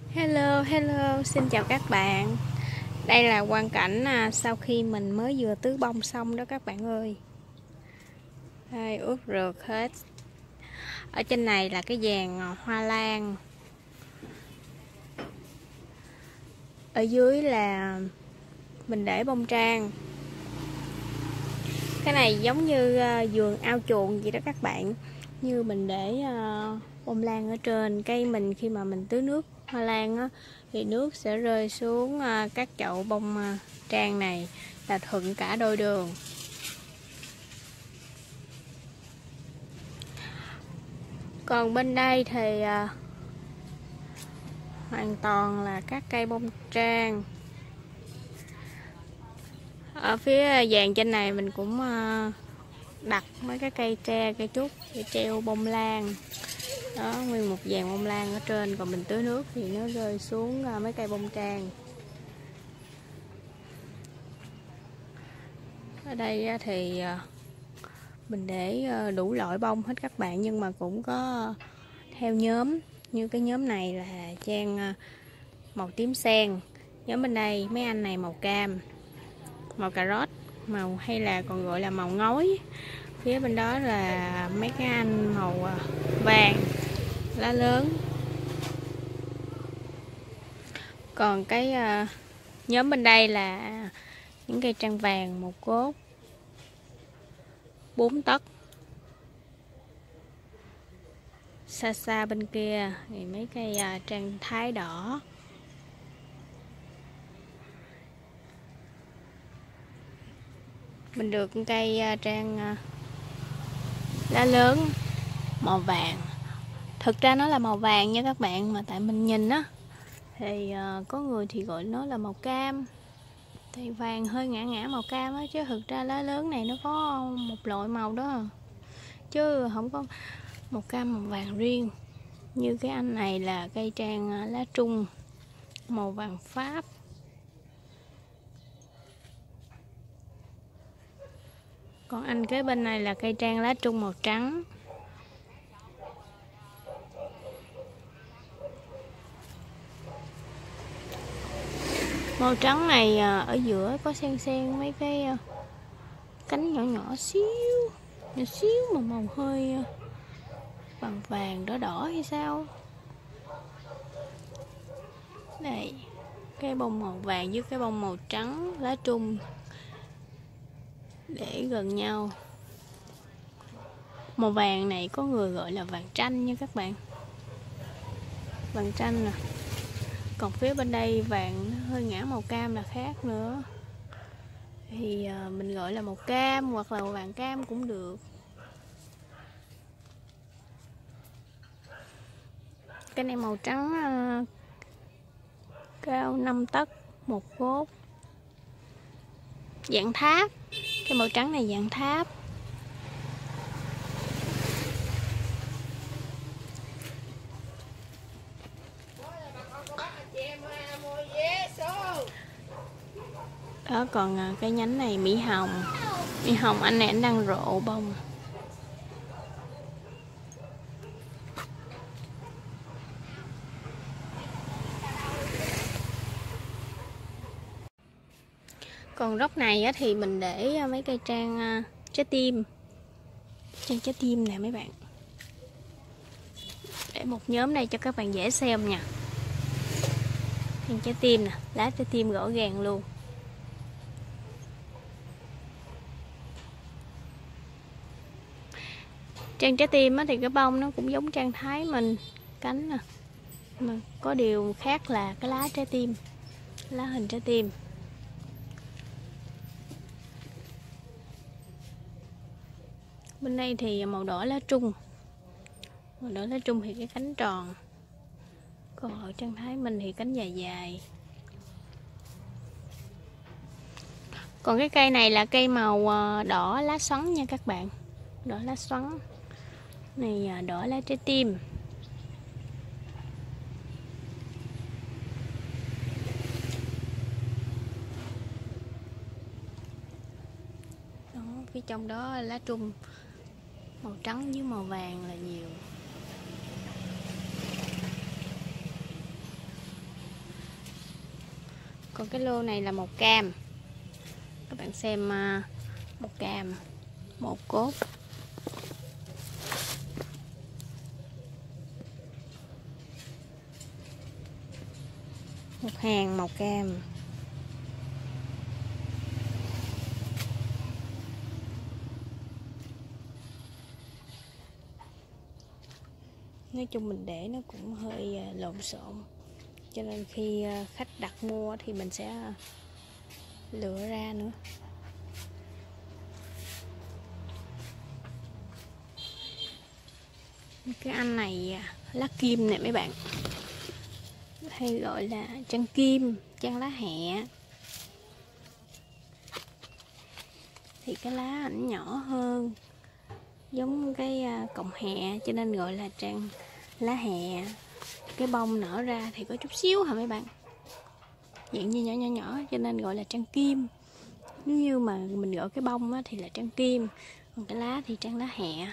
Hello, hello, xin chào các bạn. Đây là quang cảnh sau khi mình mới vừa tưới bông xong đó các bạn ơi. Đây, ướt rượt hết. Ở trên này là cái giàn hoa lan. Ở dưới là mình để bông trang. Cái này giống như vườn ao chuồng vậy đó các bạn. Như mình để bông lan ở trên cây mình, khi mà mình tưới nước hoa lan á, thì nước sẽ rơi xuống các chậu bông trang này, là thuận cả đôi đường. Còn bên đây thì hoàn toàn là các cây bông trang. Ở phía dàn trên này mình cũng đặt mấy cái cây tre, cây trúc để treo bông lan. Đó, nguyên một dàn bông lan ở trên, còn mình tưới nước thì nó rơi xuống mấy cây bông trang. Ở đây thì mình để đủ loại bông hết các bạn, nhưng mà cũng có theo nhóm. Như cái nhóm này là trang màu tím sen, nhóm bên đây mấy anh này màu cam, màu cà rốt, màu hay là còn gọi là màu ngói. Phía bên đó là mấy cái anh màu vàng lá lớn. Còn cái nhóm bên đây là những cây trang vàng một cốt 4 tấc. Xa xa bên kia thì mấy cây trang thái đỏ. Mình được cây trang lá lớn màu vàng. Thực ra nó là màu vàng nha các bạn, mà tại mình nhìn á thì có người thì gọi nó là màu cam. Thì vàng hơi ngã ngã màu cam á, chứ thực ra lá lớn này nó có một loại màu đó, chứ không có màu cam màu vàng riêng. Như cái anh này là cây trang lá trung màu vàng Pháp. Còn anh kế bên này là cây trang lá trung màu trắng. Màu trắng này ở giữa có xen xen mấy cái cánh nhỏ nhỏ xíu, nhỏ xíu mà màu hơi vàng vàng đỏ đỏ hay sao. Đây, cái bông màu vàng với cái bông màu trắng lá trung để gần nhau. Màu vàng này có người gọi là vàng tranh nha các bạn, vàng tranh nè. Còn phía bên đây vàng nó hơi ngã màu cam là khác nữa, thì mình gọi là màu cam hoặc là màu vàng cam cũng được. Cái này màu trắng cao 5 tấc một gốt, dạng tháp. Cái màu trắng này dạng tháp. Đó, còn cái nhánh này mỹ hồng. Mỹ hồng anh này anh đang rộ bông. Còn góc này thì mình để mấy cây trang trái tim. Trang trái tim nè mấy bạn. Để một nhóm đây cho các bạn dễ xem nha. Trang trái tim nè, lá trái tim rõ ràng luôn. Trang trái tim thì cái bông nó cũng giống trang thái mình, cánh nè. Mà có điều khác là cái lá trái tim, lá hình trái tim. Bên đây thì màu đỏ lá trung. Màu đỏ lá trung thì cái cánh tròn. Còn ở trang thái mình thì cánh dài dài. Còn cái cây này là cây màu đỏ lá xoắn nha các bạn. Đỏ lá xoắn. Này đỏ lá trái tim. Đó, phía trong đó lá trung màu trắng với màu vàng là nhiều. Còn cái lô này là màu cam. Các bạn xem màu cam, một cốt. Một hàng màu cam. Nói chung mình để nó cũng hơi lộn xộn, cho nên khi khách đặt mua thì mình sẽ lựa ra nữa. Cái anh này lá kim này mấy bạn, hay gọi là trăng kim, trăng lá hẹ. Thì cái lá ảnh nhỏ hơn, giống cái cọng hẹ, cho nên gọi là trăng lá hẹ. Cái bông nở ra thì có chút xíu hả mấy bạn, dạng như nhỏ nhỏ nhỏ, cho nên gọi là trăng kim. Nếu như mà mình gọi cái bông á, thì là trăng kim, còn cái lá thì trăng lá hẹ.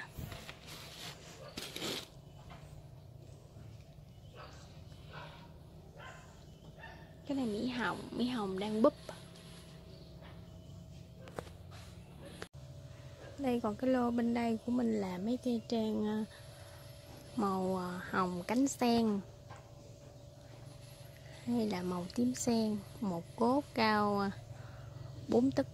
Cái này mỹ hồng đang búp. Đây, còn cái lô bên đây của mình là mấy cây trang màu hồng cánh sen, hay là màu tím sen. Một cốt cao 4,5 tấc.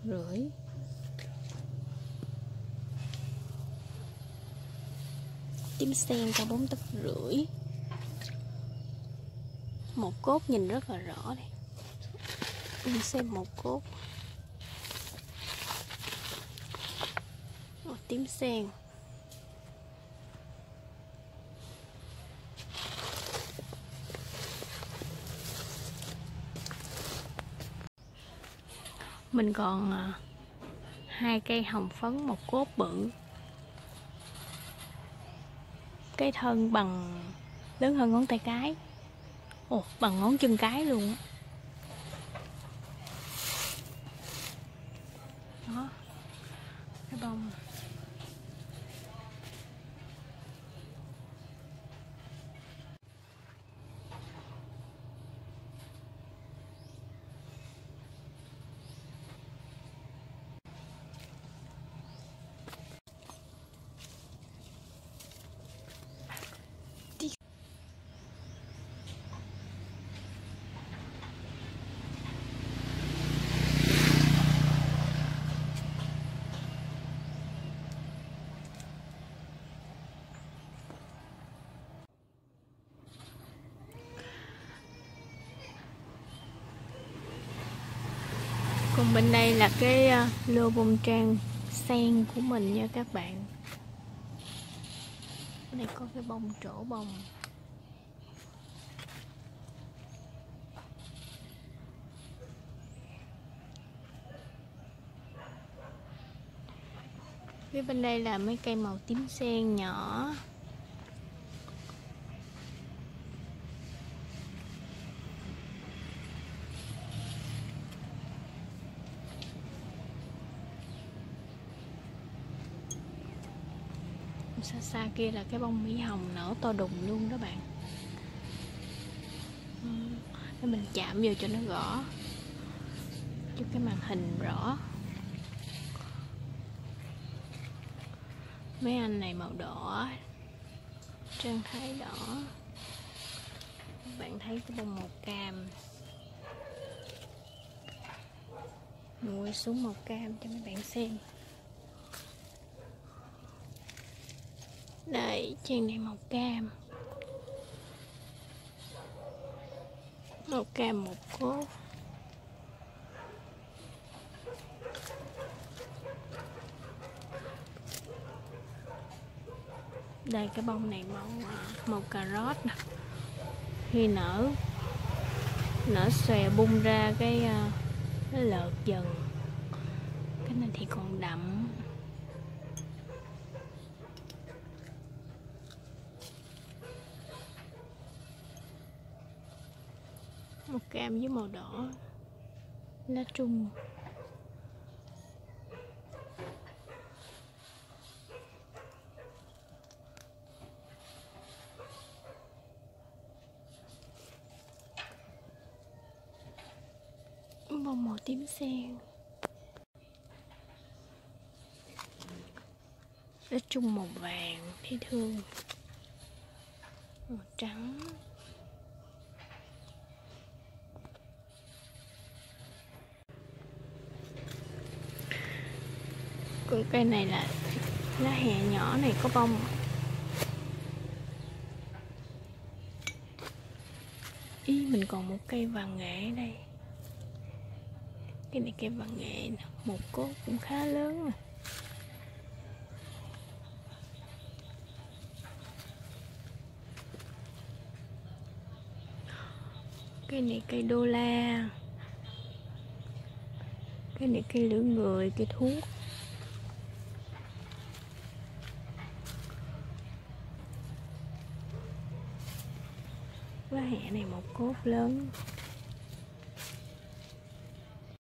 Tím sen cao 4,5 tấc. Một cốt nhìn rất là rõ đây. Mình xem một cốt. Màu tím sen. Mình còn 2 cây hồng phấn, một cốt bự. Cái thân bằng, lớn hơn ngón tay cái. Ồ, bằng ngón chân cái luôn á. Đó, cái bông. Còn bên đây là cái lô bông trang sen của mình nha các bạn. Ở đây có cái bông trổ bông. Phía bên đây là mấy cây màu tím sen nhỏ. Xa xa kia là cái bông mỹ hồng nở to đùng luôn đó bạn. Để mình chạm vô cho nó rõ, cho cái màn hình rõ. Mấy anh này màu đỏ, Trang thấy đỏ. Các bạn thấy cái bông màu cam. Mình quay xuống màu cam cho mấy bạn xem. Đây, trang này màu cam. Màu cam một cốt. Đây, cái bông này màu cà rốt nè. Khi nở xòe bung ra cái nó lợt dần. Cái này thì còn đậm. Màu cam với màu đỏ, lá trung. bông màu tím sen. Nói chung màu vàng thấy thương, màu trắng. Còn cây này là lá hẹ nhỏ này có bông. Ý mình còn một cây vàng nghệ ở đây. Cái này cây vàng nghệ nè, một cốt cũng khá lớn rồi. Cây này cây đô la. Cái này cây lửa người, cây thuốc. Lá hẹ này một cốt lớn.